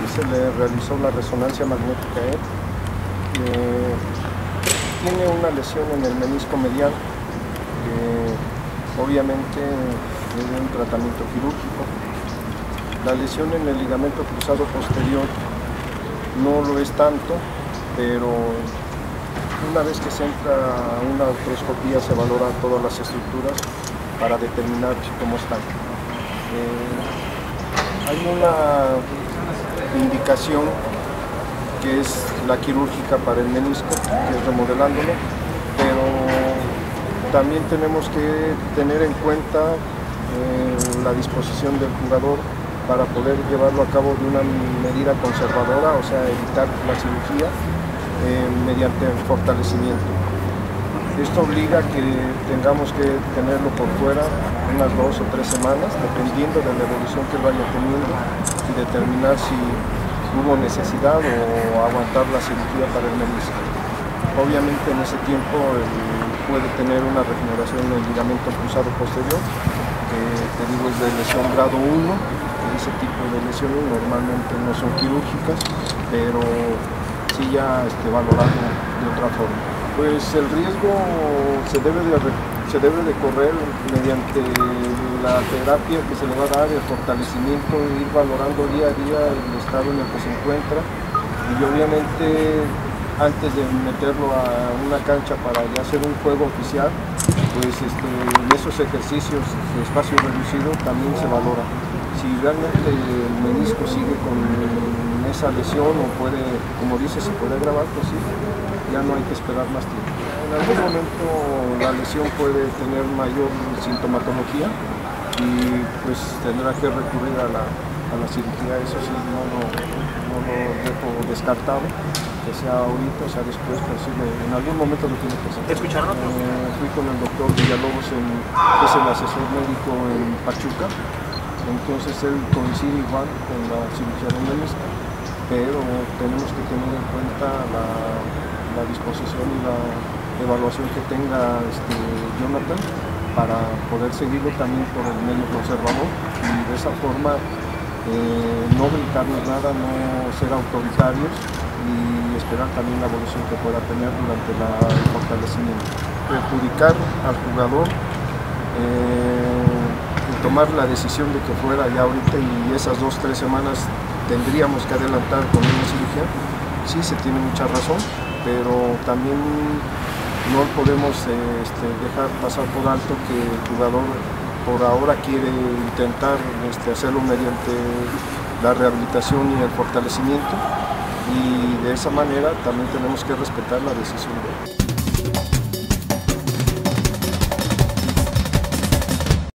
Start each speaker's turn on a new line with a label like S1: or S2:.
S1: se le realizó la resonancia magnética a él. Tiene una lesión en el menisco medial, obviamente tiene un tratamiento quirúrgico. La lesión en el ligamento cruzado posterior no lo es tanto, pero una vez que se entra a una artroscopía se valoran todas las estructuras para determinar cómo están. Hay una indicación que es la quirúrgica para el menisco, que es remodelándolo, pero también tenemos que tener en cuenta la disposición del jugador para poder llevarlo a cabo de una medida conservadora, o sea, evitar la cirugía mediante el fortalecimiento. Esto obliga a que tengamos que tenerlo por fuera unas 2 o 3 semanas, dependiendo de la evolución que vaya teniendo, y determinar si hubo necesidad o aguantar la cirugía para el menisco. Obviamente en ese tiempo puede tener una regeneración del ligamento cruzado posterior, que te digo es de lesión grado 1, ese tipo de lesiones normalmente no son quirúrgicas, pero sí ya valorado de otra forma. Pues el riesgo se debe de correr mediante la terapia que se le va a dar, el fortalecimiento, ir valorando día a día el estado en el que se encuentra, y obviamente antes de meterlo a una cancha para ya hacer un juego oficial, pues en esos ejercicios de espacio reducido también se valora. Si realmente el menisco sigue con esa lesión o puede, como dice, se puede agravar, pues sí, ya no hay que esperar más tiempo. En algún momento la lesión puede tener mayor sintomatología y pues tendrá que recurrir a la cirugía. Eso sí, no lo dejo descartado, que sea ahorita o sea después, pero sí, en algún momento lo tiene que hacer.
S2: ¿Escucharon?
S1: Fui con el doctor Villalobos, que es el asesor médico en Pachuca. Entonces él coincide igual con la cirugía de menisco, pero tenemos que tener en cuenta la disposición y la evaluación que tenga Jonathan para poder seguirlo también por el medio conservador, y de esa forma no brincarnos nada, no ser autoritarios y esperar también la evolución que pueda tener durante el fortalecimiento. Perjudicar al jugador, tomar la decisión de que fuera ya ahorita y esas 2 o 3 semanas tendríamos que adelantar con una cirugía, sí se tiene mucha razón, pero también no podemos dejar pasar por alto que el jugador por ahora quiere intentar hacerlo mediante la rehabilitación y el fortalecimiento, y de esa manera también tenemos que respetar la decisión de él.